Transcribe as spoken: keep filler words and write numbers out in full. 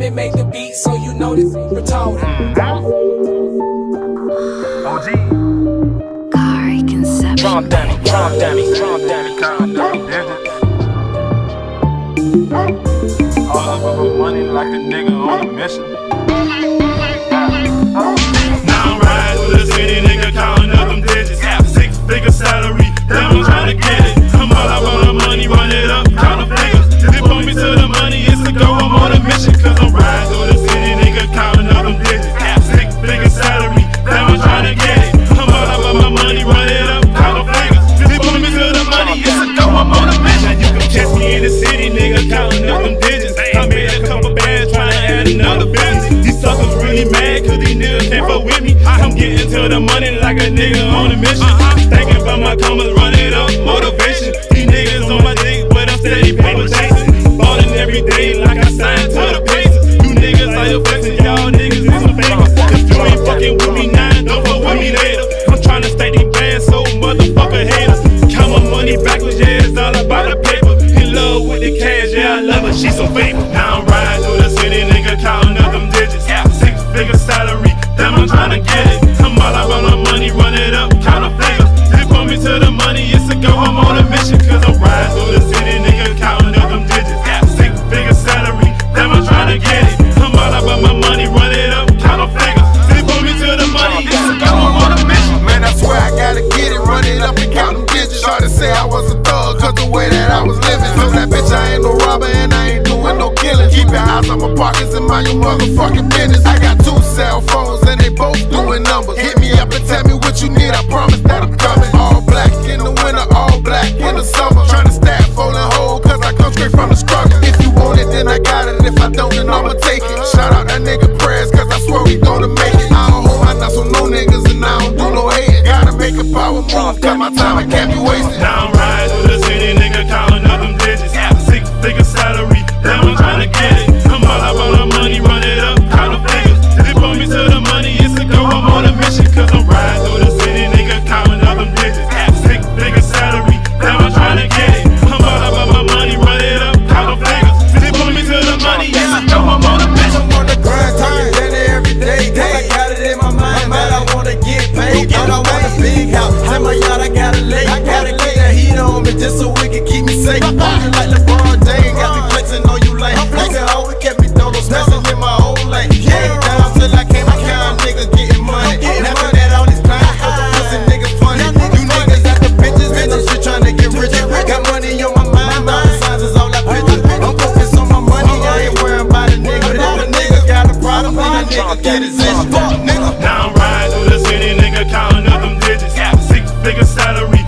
that make the beat, so you know this retarded. O G. Kari Conception. Trump dummy, Trump dummy, Trump dummy, Trump dummy. All up of money like a nigga on a mission. Now I'm riding with a city nigga counting up them digits. Six figure salary, now I'm trying to get it. I'm all up on the money, run it up, count the figures. If they pull me to the money, it's to go, I'm on a mission. Cause I'm riding with a city nigga counting up them digits. Six figure salary, now I'm trying to get it. I'm all up on my money, run it up, count the figures. If they pull me to the money, it's to go, I'm on a mission. You can catch me in the city, nigga, counting up them digits. I made a couple bands trying to add another business. These suckers really mad cause these niggas can't fuck with me. I'm getting to the money like a nigga on a mission. Thinking about my commas, run it up, motivation. These niggas on my dick, but I'm steady paper chasing. Ballin' every day like I signed to the Pacers. You niggas are your flexing, y'all niggas is some fakers. If you ain't fucking with me now, don't fuck with me later. I'm trying to stack these bands so motherfucker haters. Count my money backwards, yeah, it's all about the paper. In love with the cash, yeah, I love her, she's so famous. Now I'm riding through the city, nigga, counting up them digits. Six figure salary, damn, I'm trying to get it. I'm all about my money, run it up, count the figures. They pull me to the money, it's to go, I'm on a mission. Cause I'm riding through the city, nigga, counting up them digits. Six figure salary, damn, I'm trying to get it. I'm all about my money, run it up, count the figures. They pull me to the money, it's to go, I'm on a mission. Man, I swear I gotta get it, run it up and count them digits. Try to say I was a thug, cause the way that I was living. Told that bitch I ain't no robber and I ain't doing no killing. Keep your eyes on my pockets and mind your motherfucking business. I got two cell phones and they both doing numbers. Hit me up and tell me what you need, I promise that I'm coming. All black in the winter, all black in the summer. Tryna stack, fold and hold, cause I come straight from the struggle. If you want it, then I got it, if I don't, then I'ma take it. Shout out that nigga prayers, cause I swear we gonna make it. I don't hold my nuts on no niggas and I don't do no hating. Gotta make a power move, cause my time I can't be wasted. Now I'm riding through the city, nigga, counting up them digits. Six figure salary, now I'm trying to get it. I'm all about the money, run it up, count the figures. If they pull me to the money, it's to go, I'm on a mission. Cause I'm riding through the city, nigga, counting up them digits. Six figure salary, now I'm trying to get it. I'm all about my money, run it up, count the figures. If they pull me to the money, it's to go, I'm on a mission. I'm on the grind, talking daily every day. Cause I got it in my mind that I wanna get paid. And I want a big house, in my yard I gotta lay. I gotta get that heat on me just so it can keep me safe. Walking like LeBron James, got me flexing on you lame. Nigga always kept me dolo, smashing in my own lane. Yeah, down till I came, I count niggas getting money. Never that all these plans, cause the pussy niggas funny. You niggas got the bitches, and I'm just trying to get richer. Got money on my mind, my signs is all I picture. I'm focused on my money, I ain't worried about a nigga. But if a nigga got a problem, then a nigga get his itch. Fuck nigga. Now I'm riding through the city, nigga, counting up them digits. Six figure salary.